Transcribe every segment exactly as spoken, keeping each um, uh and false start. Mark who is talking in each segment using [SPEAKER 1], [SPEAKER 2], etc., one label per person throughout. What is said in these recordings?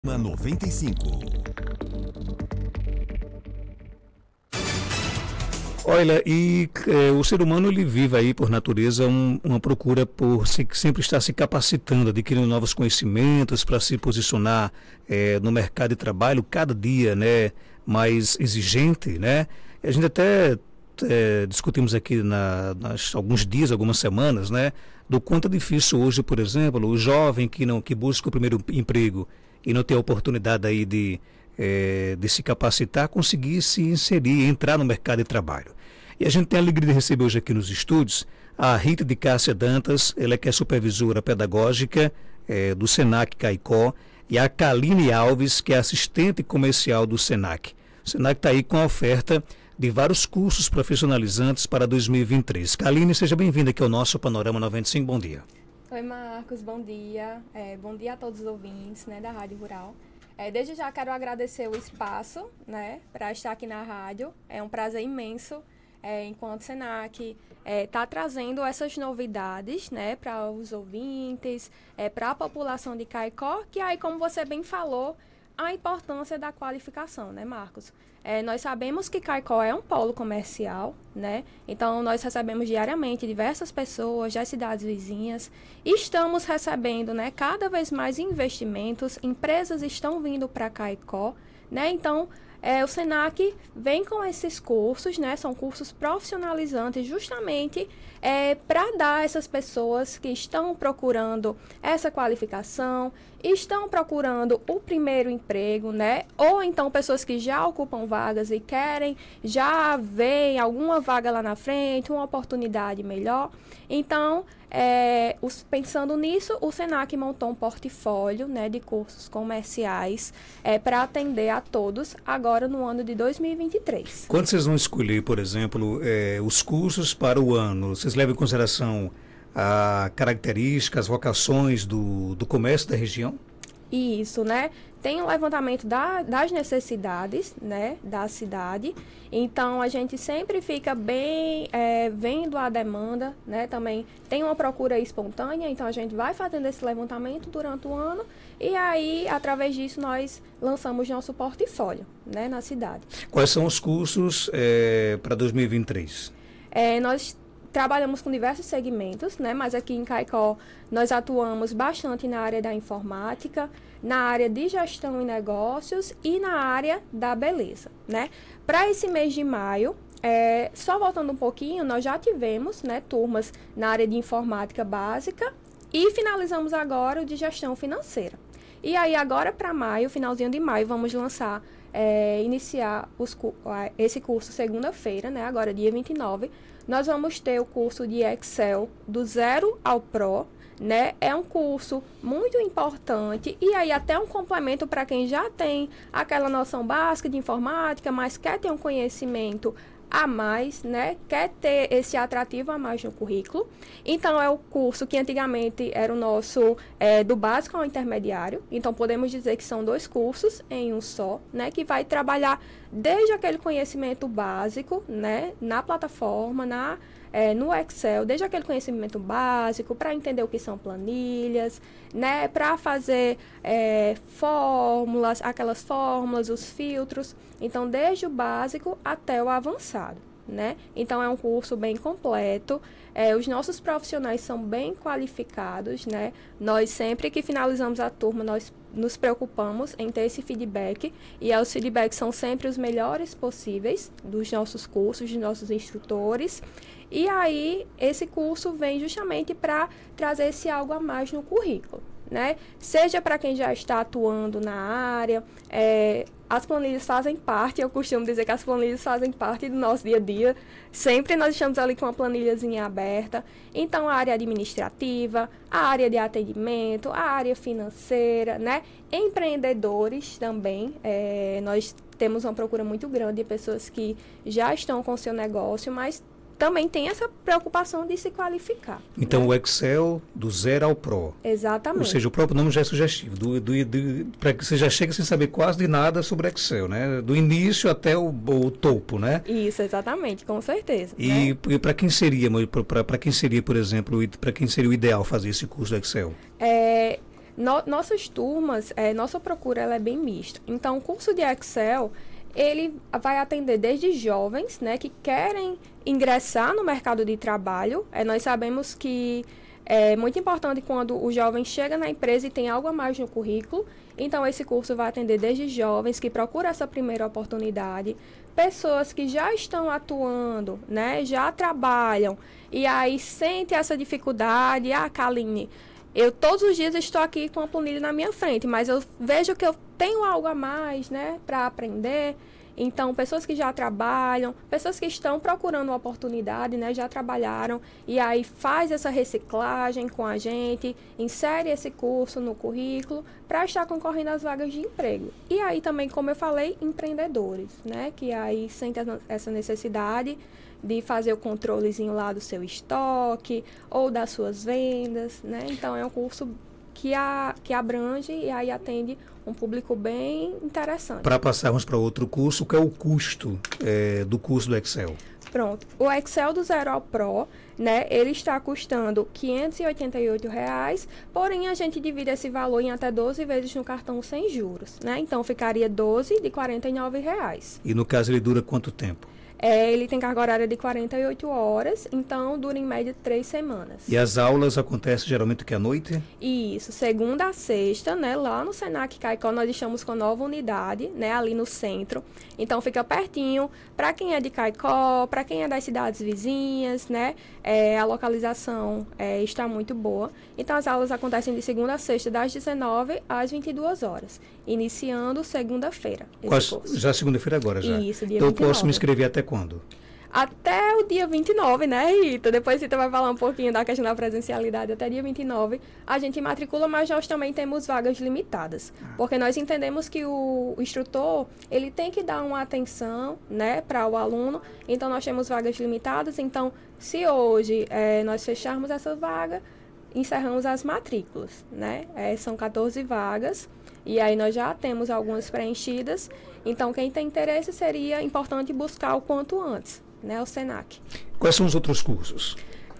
[SPEAKER 1] noventa e cinco.
[SPEAKER 2] Olha, e é, o ser humano ele vive aí por natureza um, uma procura por se, sempre estar se capacitando, adquirindo novos conhecimentos para se posicionar é, no mercado de trabalho cada dia, né, mais exigente, né? E a gente até é, discutimos aqui na, nas alguns dias, algumas semanas, né, do quanto é difícil hoje, por exemplo, o jovem que não que busca o primeiro emprego e não tem a oportunidade aí de É, de se capacitar, conseguir se inserir, entrar no mercado de trabalho. E a gente tem a alegria de receber hoje aqui nos estúdios a Rita de Cássia Dantas, ela que é supervisora pedagógica é, do Senac Caicó, e a Kaline Alves, que é assistente comercial do Senac. O Senac está aí com a oferta de vários cursos profissionalizantes para dois mil e vinte e três. Kaline, seja bem-vinda aqui ao nosso Panorama noventa e cinco, bom dia.
[SPEAKER 3] Oi, Marcos, bom dia. É, bom dia a todos os ouvintes, né, da Rádio Rural. É, desde já quero agradecer o espaço, né, para estar aqui na rádio. É um prazer imenso, é, enquanto Senac está é, trazendo essas novidades, né, para os ouvintes, é, para a população de Caicó, que aí, como você bem falou, a importância da qualificação, né, Marcos? É, nós sabemos que Caicó é um polo comercial, né? Então, nós recebemos diariamente diversas pessoas das cidades vizinhas. Estamos recebendo, né, cada vez mais investimentos, empresas estão vindo para Caicó, né? Então, é, o Senac vem com esses cursos, né? São cursos profissionalizantes justamente é, para dar a essas pessoas que estão procurando essa qualificação, estão procurando o primeiro emprego, né? Ou então pessoas que já ocupam vagas e querem já ver alguma vaga lá na frente, uma oportunidade melhor. Então, é, os, pensando nisso, o Senac montou um portfólio, né, de cursos comerciais é, para atender a todos agora no ano de dois mil e vinte e três.
[SPEAKER 2] Quando vocês vão escolher, por exemplo, é, os cursos para o ano, vocês levam em consideração as características, as vocações do, do comércio da região?
[SPEAKER 3] Isso, né? Tem um levantamento da, das necessidades, né, da cidade. Então, a gente sempre fica bem é, vendo a demanda, né? Também tem uma procura espontânea, então a gente vai fazendo esse levantamento durante o ano e aí, através disso, nós lançamos nosso portfólio, né, na cidade.
[SPEAKER 2] Quais são os cursos é, para dois mil e vinte e três?
[SPEAKER 3] É, nós trabalhamos com diversos segmentos, né? Mas aqui em Caicó nós atuamos bastante na área da informática, na área de gestão e negócios e na área da beleza, né? Para esse mês de maio, é, só voltando um pouquinho, nós já tivemos, né, turmas na área de informática básica e finalizamos agora o de gestão financeira. E aí agora para maio, finalzinho de maio, vamos lançar, é, iniciar os, esse curso segunda-feira, né? Agora dia vinte e nove. Nós vamos ter o curso de Excel do zero ao Pro, né? É um curso muito importante e aí até um complemento para quem já tem aquela noção básica de informática, mas quer ter um conhecimento a mais, né? Quer ter esse atrativo a mais no currículo. Então, é o curso que antigamente era o nosso é, do básico ao intermediário. Então, podemos dizer que são dois cursos em um só, né? Que vai trabalhar desde aquele conhecimento básico, né? Na plataforma, na, é, no Excel, desde aquele conhecimento básico para entender o que são planilhas, né? Para fazer é, fórmulas, aquelas fórmulas, os filtros. Então, desde o básico até o avançado, né? Então, é um curso bem completo. É, os nossos profissionais são bem qualificados, né? Nós, sempre que finalizamos a turma, nós nos preocupamos em ter esse feedback. E os feedbacks são sempre os melhores possíveis dos nossos cursos, dos nossos instrutores. E aí, esse curso vem justamente para trazer esse algo a mais no currículo, né? Seja para quem já está atuando na área, é, as planilhas fazem parte, eu costumo dizer que as planilhas fazem parte do nosso dia a dia. Sempre nós estamos ali com uma planilhazinha aberta. Então, a área administrativa, a área de atendimento, a área financeira, né? Empreendedores também. É, nós temos uma procura muito grande de pessoas que já estão com o seu negócio, mas também tem essa preocupação de se qualificar.
[SPEAKER 2] Então,
[SPEAKER 3] né?
[SPEAKER 2] O Excel do zero ao Pro.
[SPEAKER 3] Exatamente.
[SPEAKER 2] Ou seja, o próprio nome já é sugestivo. Do, do, do, para que você já chega sem saber quase de nada sobre Excel, né? Do início até o, o topo, né?
[SPEAKER 3] Isso, exatamente, com certeza.
[SPEAKER 2] E,
[SPEAKER 3] né?
[SPEAKER 2] e para quem seria, para quem seria, por exemplo, para quem seria o ideal fazer esse curso do Excel?
[SPEAKER 3] É, No, nossas turmas, é, nossa procura ela é bem mista. Então, o curso de Excel, ele vai atender desde jovens, né, que querem ingressar no mercado de trabalho. É, nós sabemos que é muito importante quando o jovem chega na empresa e tem algo a mais no currículo. Então, esse curso vai atender desde jovens que procuram essa primeira oportunidade, pessoas que já estão atuando, né, já trabalham, e aí sentem essa dificuldade. Ah, Kaline, eu todos os dias estou aqui com a planilha na minha frente, mas eu vejo que eu tenho algo a mais, né, para aprender. Então, pessoas que já trabalham, pessoas que estão procurando uma oportunidade, né, já trabalharam, e aí faz essa reciclagem com a gente, insere esse curso no currículo para estar concorrendo às vagas de emprego. E aí também, como eu falei, empreendedores, né, que aí sentem essa necessidade de fazer o controlezinho lá do seu estoque ou das suas vendas, né. Então, é um curso que, a, que abrange e aí atende um público bem interessante.
[SPEAKER 2] Para passarmos para outro curso, qual é o custo é, do curso do Excel?
[SPEAKER 3] Pronto. O Excel do Zero ao Pro, né, ele está custando quinhentos e oitenta e oito reais, porém a gente divide esse valor em até doze vezes no cartão sem juros, né? Então ficaria doze de quarenta e nove reais.
[SPEAKER 2] E no caso ele dura quanto tempo?
[SPEAKER 3] É, ele tem carga horária de quarenta e oito horas, então dura em média três semanas.
[SPEAKER 2] E as aulas acontecem geralmente que à noite?
[SPEAKER 3] Isso, segunda a sexta, né? Lá no Senac Caicó nós estamos com nova unidade, né? Ali no centro. Então fica pertinho para quem é de Caicó, para quem é das cidades vizinhas, né? É, a localização é, está muito boa. Então as aulas acontecem de segunda a sexta, das dezenove às vinte e duas horas, iniciando segunda-feira.
[SPEAKER 2] Já segunda-feira agora já?
[SPEAKER 3] Isso, dia
[SPEAKER 2] então
[SPEAKER 3] vinte e nove.
[SPEAKER 2] Eu posso me inscrever até quando?
[SPEAKER 3] Até o dia vinte e nove, né, Rita? Depois Rita vai falar um pouquinho da questão da presencialidade. Até dia vinte e nove a gente matricula, mas nós também temos vagas limitadas. Porque nós entendemos que o, o instrutor, ele tem que dar uma atenção, né, para o aluno. Então, nós temos vagas limitadas. Então, se hoje é, nós fecharmos essa vaga, encerramos as matrículas, né? É, são quatorze vagas. E aí nós já temos algumas preenchidas. Então, quem tem interesse seria importante buscar o quanto antes, né, o Senac.
[SPEAKER 2] Quais são os outros cursos?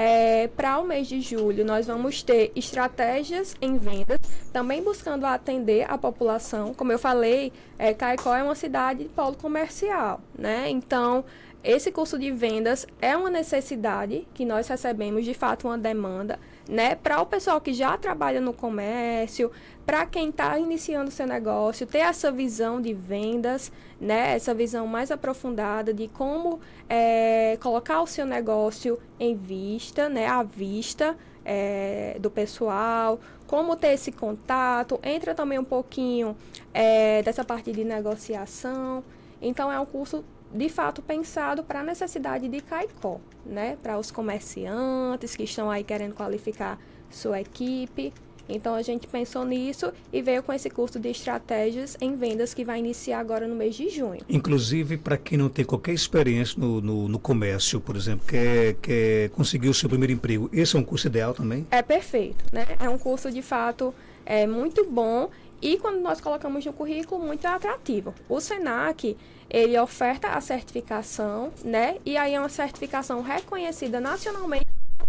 [SPEAKER 3] É, para o mês de julho, nós vamos ter estratégias em vendas, também buscando atender a população. Como eu falei, é, Caicó é uma cidade de polo comercial, né? Então, esse curso de vendas é uma necessidade que nós recebemos, de fato, uma demanda, né? Para o pessoal que já trabalha no comércio, para quem está iniciando seu negócio, ter essa visão de vendas, né? Essa visão mais aprofundada de como é, colocar o seu negócio em vista, né? À vista é, do pessoal, como ter esse contato. Entra também um pouquinho é, dessa parte de negociação. Então, é um curso de fato pensado para a necessidade de Caicó, né? Para os comerciantes que estão aí querendo qualificar sua equipe. Então, a gente pensou nisso e veio com esse curso de estratégias em vendas que vai iniciar agora no mês de junho.
[SPEAKER 2] Inclusive, para quem não tem qualquer experiência no, no, no comércio, por exemplo, quer, quer conseguir o seu primeiro emprego, esse é um curso ideal também?
[SPEAKER 3] É perfeito, né? É um curso, de fato, é muito bom e, quando nós colocamos no currículo, muito atrativo. O Senac, ele oferta a certificação, né? E aí é uma certificação reconhecida nacionalmente.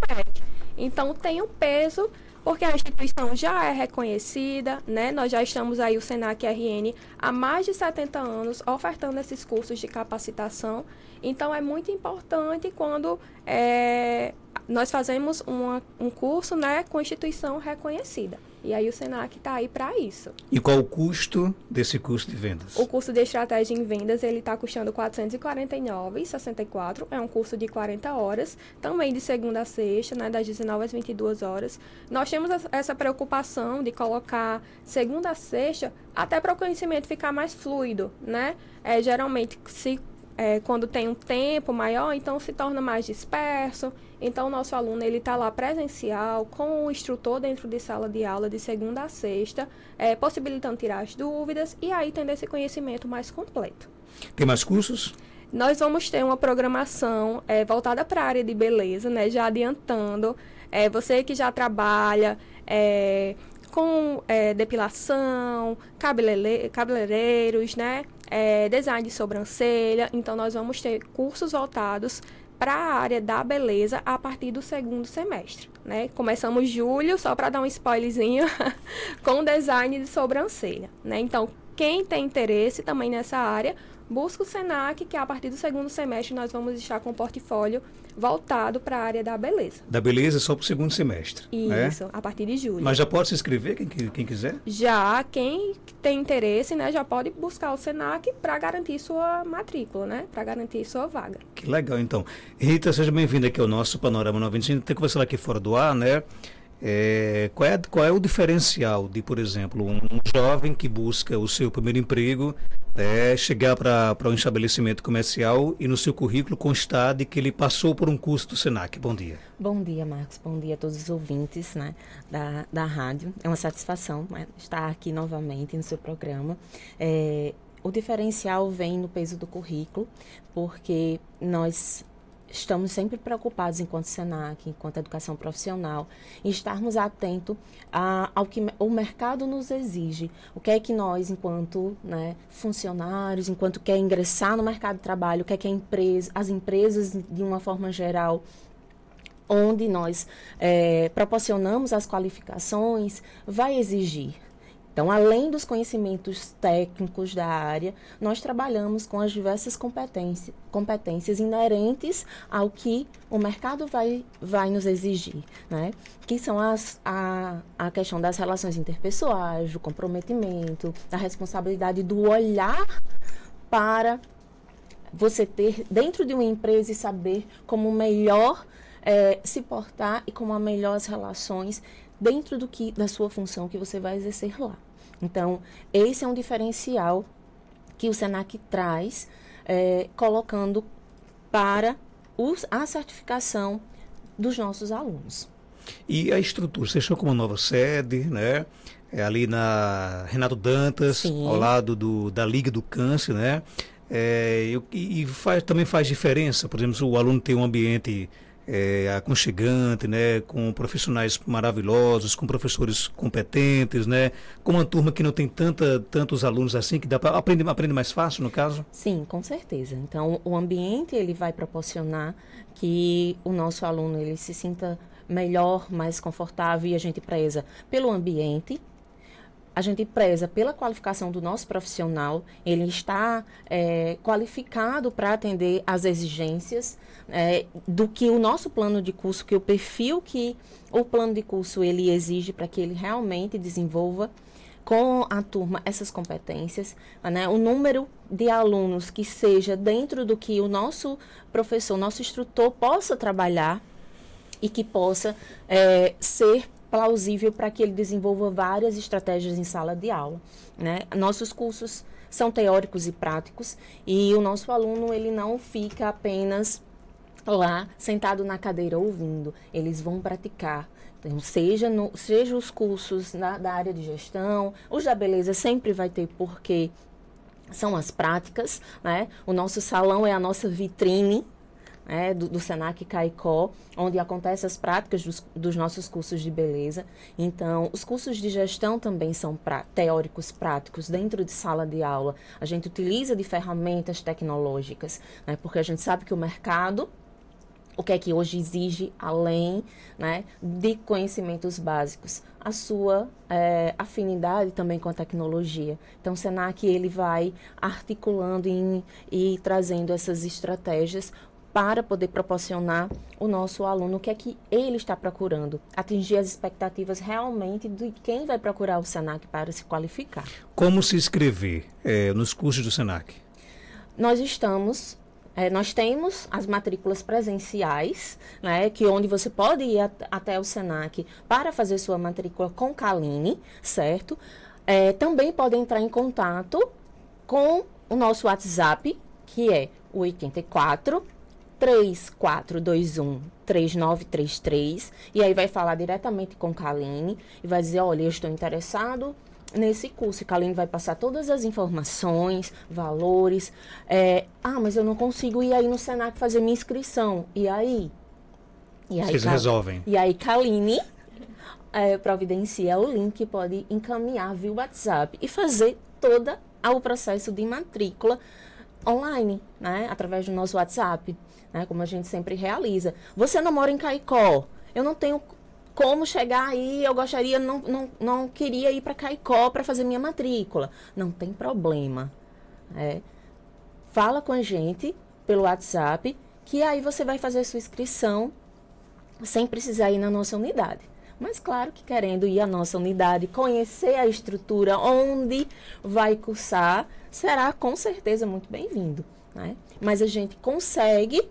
[SPEAKER 3] Então, tem um peso, porque a instituição já é reconhecida, né? Nós já estamos aí, o Senac R N, há mais de setenta anos, ofertando esses cursos de capacitação. Então, é muito importante quando é, nós fazemos uma, um curso, né, com instituição reconhecida. E aí o Senac está aí para isso.
[SPEAKER 2] E qual o custo desse curso de vendas?
[SPEAKER 3] O curso de estratégia em vendas, ele está custando quatrocentos e quarenta e nove reais e sessenta e quatro centavos. É um curso de quarenta horas, também de segunda a sexta, né, das dezenove às vinte e duas horas. Nós temos essa preocupação de colocar segunda a sexta, até para o conhecimento ficar mais fluido, né? É, geralmente, se É, quando tem um tempo maior, então se torna mais disperso. Então, o nosso aluno ele está lá presencial, com o instrutor dentro de sala de aula de segunda a sexta, é, possibilitando tirar as dúvidas e aí tendo esse conhecimento mais completo.
[SPEAKER 2] Tem mais cursos?
[SPEAKER 3] Nós vamos ter uma programação é, voltada para a área de beleza, né? Já adiantando, é, você que já trabalha é, com é, depilação, cabelele- cabeleireiros, né? É, design de sobrancelha. Então, nós vamos ter cursos voltados para a área da beleza a partir do segundo semestre, né? Começamos julho, só para dar um spoilerzinho, com design de sobrancelha, né? Então, quem tem interesse também nessa área, busca o SENAC, que a partir do segundo semestre nós vamos estar com um portfólio voltado para a área da beleza.
[SPEAKER 2] Da beleza só para o segundo semestre.
[SPEAKER 3] Isso,
[SPEAKER 2] né?
[SPEAKER 3] A partir de julho.
[SPEAKER 2] Mas já pode se inscrever, quem, quem quiser?
[SPEAKER 3] Já, quem tem interesse, né, já pode buscar o SENAC para garantir sua matrícula, né? Para garantir sua vaga.
[SPEAKER 2] Que legal, então. Rita, seja bem-vinda aqui ao nosso Panorama noventa e cinco. Tem que conversar aqui fora do ar, né? É, qual, é, qual é o diferencial de, por exemplo, um, um jovem que busca o seu primeiro emprego, é, chegar para um estabelecimento comercial e no seu currículo constar de que ele passou por um curso do SENAC? Bom dia.
[SPEAKER 1] Bom dia, Marcos. Bom dia a todos os ouvintes, né, da, da rádio. É uma satisfação, né, estar aqui novamente no seu programa. É, o diferencial vem no peso do currículo, porque nós estamos sempre preocupados, enquanto SENAC, enquanto educação profissional, em estarmos atentos a, ao que o mercado nos exige. O que é que nós, enquanto, né, funcionários, enquanto quer ingressar no mercado de trabalho, o que é que a empresa, as empresas, de uma forma geral, onde nós é, proporcionamos as qualificações, vai exigir. Então, além dos conhecimentos técnicos da área, nós trabalhamos com as diversas competências, competências inerentes ao que o mercado vai, vai nos exigir, né? Que são as, a, a questão das relações interpessoais, do comprometimento, da responsabilidade, do olhar para você ter dentro de uma empresa e saber como melhor é, se portar e como a melhor as relações dentro do que, da sua função que você vai exercer lá. Então, esse é um diferencial que o SENAC traz, é, colocando para os, a certificação dos nossos alunos.
[SPEAKER 2] E a estrutura, vocês estão com uma nova sede, né? É ali na Renato Dantas, Sim. ao lado do, da Liga do Câncer, né? É, e e faz, também faz diferença, por exemplo, o aluno tem um ambiente É, aconchegante, né, com profissionais maravilhosos, com professores competentes, né, com uma turma que não tem tanta, tantos alunos assim, que dá para aprender, aprender mais fácil, no caso?
[SPEAKER 1] Sim, com certeza. Então, o ambiente ele vai proporcionar que o nosso aluno ele se sinta melhor, mais confortável, e a gente preza pelo ambiente. A gente preza pela qualificação do nosso profissional, ele está é, qualificado para atender às exigências é, do que o nosso plano de curso, que o perfil que o plano de curso ele exige para que ele realmente desenvolva com a turma essas competências, né? O número de alunos que seja dentro do que o nosso professor, nosso instrutor possa trabalhar e que possa é, ser plausível para que ele desenvolva várias estratégias em sala de aula, né? Nossos cursos são teóricos e práticos e o nosso aluno ele não fica apenas lá sentado na cadeira ouvindo, eles vão praticar. Então, seja, no, seja os cursos na, da área de gestão, os da beleza sempre vai ter, porque são as práticas, né? O nosso salão é a nossa vitrine, É, do, do SENAC Caicó, onde acontecem as práticas dos, dos nossos cursos de beleza. Então, os cursos de gestão também são pra, teóricos práticos dentro de sala de aula. A gente utiliza de ferramentas tecnológicas, né, porque a gente sabe que o mercado, o que é que hoje exige, além, né, de conhecimentos básicos, a sua é, afinidade também com a tecnologia. Então, o SENAC ele vai articulando e, e trazendo essas estratégias para poder proporcionar o nosso aluno o que é que ele está procurando, atingir as expectativas realmente de quem vai procurar o SENAC para se qualificar.
[SPEAKER 2] Como se inscrever é, nos cursos do SENAC?
[SPEAKER 1] Nós estamos, é, nós temos as matrículas presenciais, né, que onde você pode ir at até o SENAC para fazer sua matrícula com Kaline, certo? É, também pode entrar em contato com o nosso WhatsApp, que é o oitenta e quatro, três quatro dois um, três nove três três, e aí vai falar diretamente com Kaline e vai dizer, olha, eu estou interessado nesse curso. E Kaline vai passar todas as informações, valores. É, ah, mas eu não consigo ir aí no SENAC fazer minha inscrição. E aí? E aí
[SPEAKER 2] Vocês resolvem.
[SPEAKER 1] E aí Kaline é, providencia o link que pode encaminhar via WhatsApp e fazer todo o processo de matrícula online, né, através do nosso WhatsApp, né, como a gente sempre realiza. Você não mora em Caicó, eu não tenho como chegar aí, eu gostaria, não, não, não queria ir para Caicó para fazer minha matrícula. Não tem problema. É, fala com a gente pelo WhatsApp, que aí você vai fazer a sua inscrição sem precisar ir na nossa unidade. Mas claro que querendo ir à nossa unidade, conhecer a estrutura onde vai cursar, será com certeza muito bem-vindo, né? Mas a gente consegue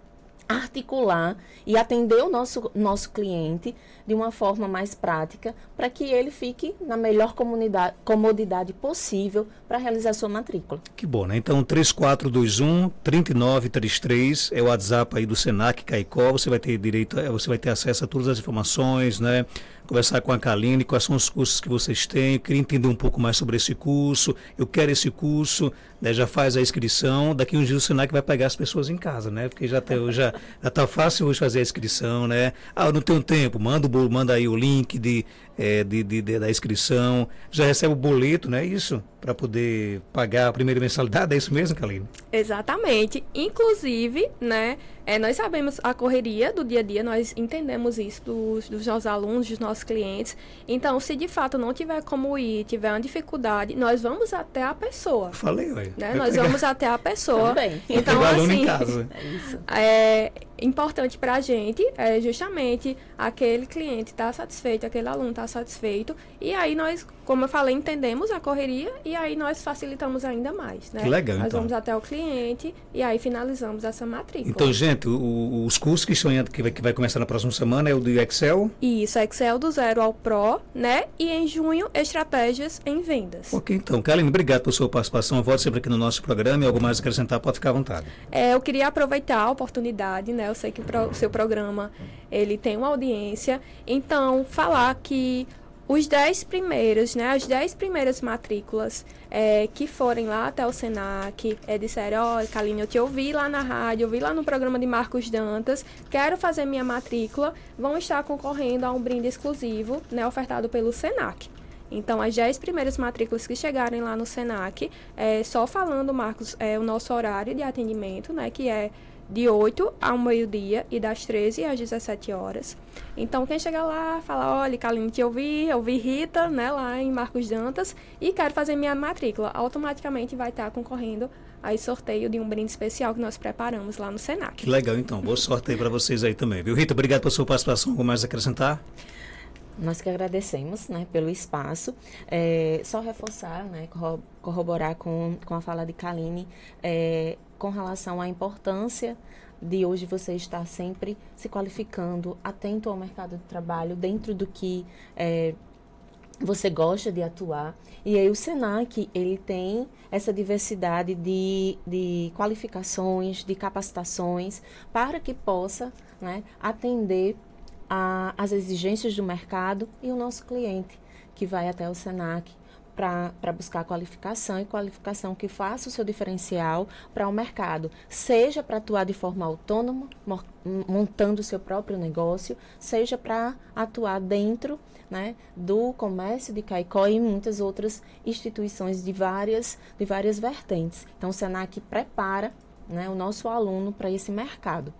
[SPEAKER 1] articular e atender o nosso, nosso cliente de uma forma mais prática para que ele fique na melhor comunidade, comodidade possível para realizar sua matrícula.
[SPEAKER 2] Que bom, né? Então, três quatro dois um, três nove três três é o WhatsApp aí do Senac Caicó. Você vai ter direito, você vai ter acesso a todas as informações, né? Conversar com a Kaline, quais são os cursos que vocês têm, eu queria entender um pouco mais sobre esse curso, eu quero esse curso, né? Já faz a inscrição, daqui uns dias o Senac vai pegar as pessoas em casa, né? Porque já está já, já tá fácil hoje fazer a inscrição, né? Ah, eu não tenho tempo, manda, o, manda aí o link de, é, de, de, de, da inscrição, já recebe o boleto, não é isso? Para poder pagar a primeira mensalidade, é isso mesmo, Kaline?
[SPEAKER 3] Exatamente. Inclusive, né, é, nós sabemos a correria do dia a dia, nós entendemos isso dos, dos nossos alunos, dos nossos clientes. Então, se de fato não tiver como ir, tiver uma dificuldade, nós vamos até a pessoa.
[SPEAKER 2] Falei, ué.
[SPEAKER 3] Né? Nós vamos até a pessoa.
[SPEAKER 1] Também.
[SPEAKER 3] Então,
[SPEAKER 2] o aluno
[SPEAKER 3] assim,
[SPEAKER 2] em casa.
[SPEAKER 1] É isso.
[SPEAKER 3] É importante para a gente é justamente aquele cliente estar tá satisfeito, aquele aluno estar tá satisfeito. E aí nós, como eu falei, entendemos a correria e aí nós facilitamos ainda mais, né?
[SPEAKER 2] Que legal,
[SPEAKER 3] nós
[SPEAKER 2] então.
[SPEAKER 3] vamos até o cliente e aí finalizamos essa matrícula.
[SPEAKER 2] Então, gente, o, os cursos que estão em, que, vai, que vai começar na próxima semana é o do Excel?
[SPEAKER 3] Isso, Excel do zero ao Pro, né? E em junho, estratégias em vendas.
[SPEAKER 2] Ok, então. Kaline, obrigado por sua participação. Volte sempre aqui no nosso programa e algo mais a acrescentar, pode ficar à vontade.
[SPEAKER 3] É, eu queria aproveitar a oportunidade, né? Eu sei que o, pro, o seu programa, ele tem uma audiência. Então, falar que os dez primeiros, né? As dez primeiras matrículas é, que forem lá até o Senac, é, disseram, ó, oh, Kaline, eu te ouvi lá na rádio, eu vi lá no programa de Marcos Dantas, quero fazer minha matrícula, vão estar concorrendo a um brinde exclusivo, né? Ofertado pelo Senac. Então, as dez primeiras matrículas que chegarem lá no Senac, é, só falando, Marcos, é, o nosso horário de atendimento, né? Que é de oito ao meio-dia e das treze às dezessete horas. Então, quem chegar lá, fala, olha, Kaline, te ouvi, eu vi Rita, né, lá em Marcos Dantas, e quero fazer minha matrícula. Automaticamente vai estar concorrendo a sorteio de um brinde especial que nós preparamos lá no Senac.
[SPEAKER 2] Que legal, então. Boa sorte aí para vocês aí também, viu? Rita, obrigado pela sua participação. Algo mais a acrescentar?
[SPEAKER 1] Nós que agradecemos, né, pelo espaço. É, só reforçar, né, corroborar com, com a fala de Kaline, é, com relação à importância de hoje você estar sempre se qualificando, atento ao mercado de trabalho, dentro do que é, você gosta de atuar. E aí o Senac, ele tem essa diversidade de, de qualificações, de capacitações, para que possa, né, atender a, as exigências do mercado e o nosso cliente, que vai até o Senac para buscar qualificação e qualificação que faça o seu diferencial para o mercado, seja para atuar de forma autônoma, montando o seu próprio negócio, seja para atuar dentro, né, do comércio de Caicó e muitas outras instituições de várias, de várias vertentes. Então, o Senac prepara, né, o nosso aluno para esse mercado.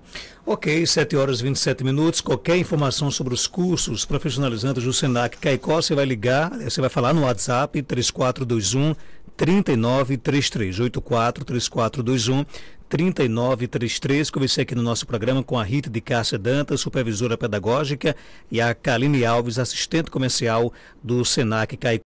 [SPEAKER 2] Ok, sete horas e vinte e sete minutos. Qualquer informação sobre os cursos profissionalizantes do Senac Caicó, você vai ligar, você vai falar no WhatsApp três quatro dois um, três nove três três, oito quatro três quatro dois um, três nove três três. Conversei aqui no nosso programa com a Rita de Cássia Dantas, supervisora pedagógica, e a Kaline Alves, assistente comercial do Senac Caicó.